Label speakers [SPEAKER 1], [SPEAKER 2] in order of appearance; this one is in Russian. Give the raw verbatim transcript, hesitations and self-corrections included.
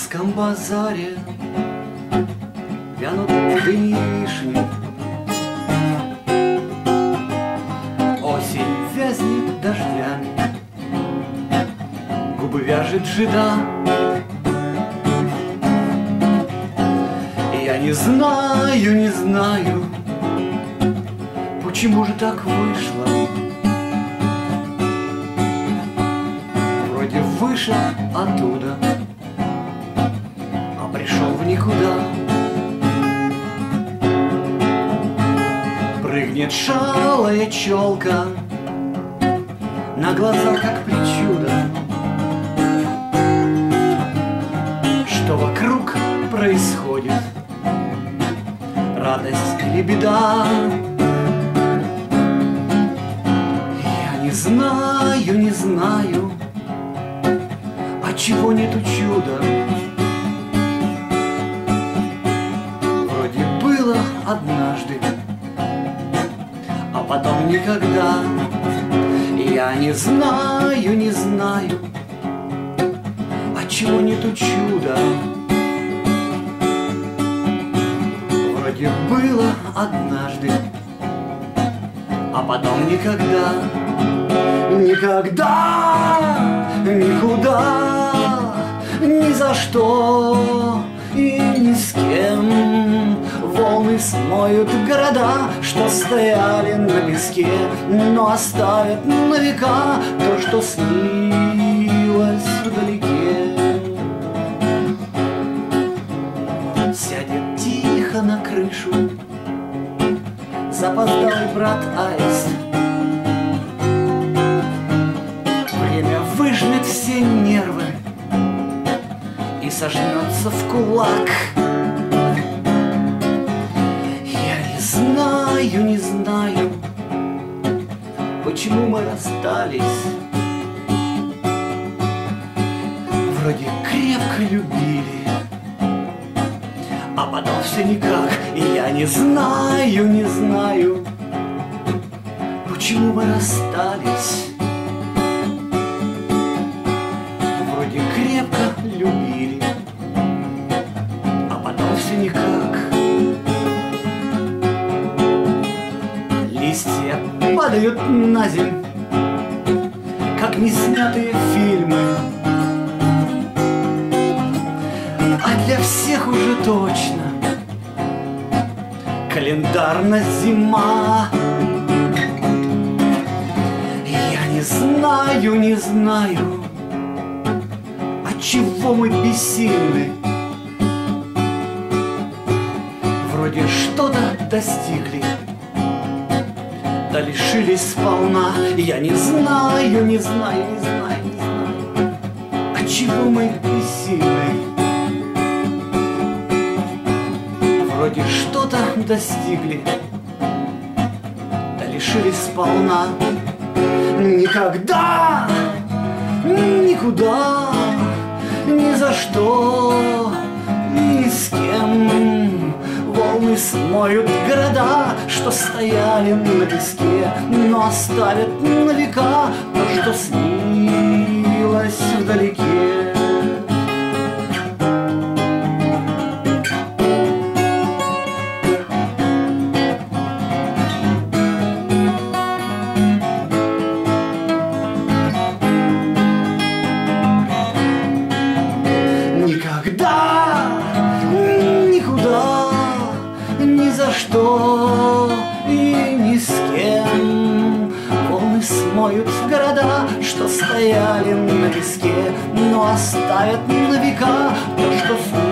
[SPEAKER 1] Московском базаре вянут дыни вишни. Осень вязнет дождями, губы вяжет жида. Я не знаю, не знаю, почему же так вышло. Вроде вышел оттуда, а пришел в никуда. Прыгнет шалая челка, на глазах как причуда. Что вокруг происходит, радость или беда? Я не знаю, не знаю, отчего нету чуда. Вроде было однажды, а потом никогда. Я не знаю, не знаю, отчего нету чуда. Вроде было однажды, а потом никогда. Никогда, никуда, ни за что и ни с кем. Волны смоют города, что стояли на песке, но оставят на века то, что снилось вдалеке. Сядет тихо на крышу запоздалый брат Аист. Время выжмет все нервы и сожмется в кулак. Я не знаю, не знаю, почему мы расстались. Вроде крепко любили, а потом все никак. И я не знаю, не знаю, почему мы расстались. Вроде крепко любили, а потом все никак. Листья падают на землю, как неснятые фильмы. А для всех уже точно календарная зима. Я не знаю, не знаю, отчего мы бессильны. Вроде что-то достигли, да лишились сполна. Я не знаю, не знаю, не знаю, не знаю, отчего мы бессильны. Вроде что-то достигли, да лишились сполна. Никогда, никуда, ни за что, ни с кем. Волны смоют города, что стояли на песке, но оставят на века то, что снилось вдалеке. Никогда, никуда, ни за что и ни с кем. Волны смоют города, что стояли на песке, но оставят на века то, что